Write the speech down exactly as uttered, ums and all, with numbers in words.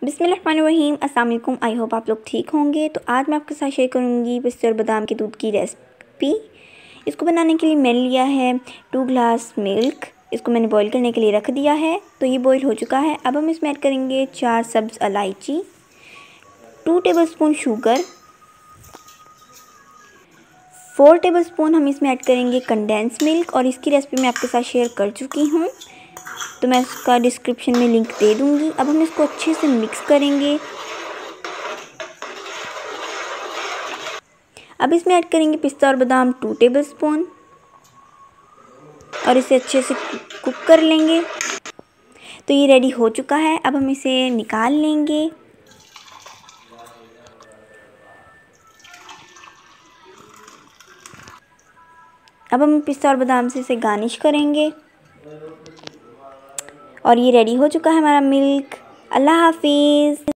बिस्मिल्लाहिर्रहमानिर्रहीम, अस्सलाम वालेकुम। आई होप आप लोग ठीक होंगे। तो आज मैं आपके साथ शेयर करूंगी पिस्ते और बादाम के दूध की रेसिपी। इसको बनाने के लिए मैंने लिया है टू ग्लास मिल्क। इसको मैंने बॉईल करने के लिए रख दिया है। तो ये बॉईल हो चुका है। अब हम इसमें ऐड करेंगे चार सब्ज़ इलायची, two tablespoon sugar, four tablespoon हम इसमें ऐड करेंगे कंडेंस मिल्क। और इसकी रेसिपी मैं आपके साथ शेयर कर चुकी हूँ, तो मैं उसका डिस्क्रिप्शन में लिंक दे दूँगी। अब हम इसको अच्छे से मिक्स करेंगे। अब इसमें ऐड करेंगे पिस्ता और बादाम टू टेबलस्पून और इसे अच्छे से कुक कर लेंगे। तो ये रेडी हो चुका है। अब हम इसे निकाल लेंगे। अब हम पिस्ता और बादाम से इसे गार्निश करेंगे। और ये रेडी हो चुका है हमारा मिल्क। अल्लाह हाफिज़।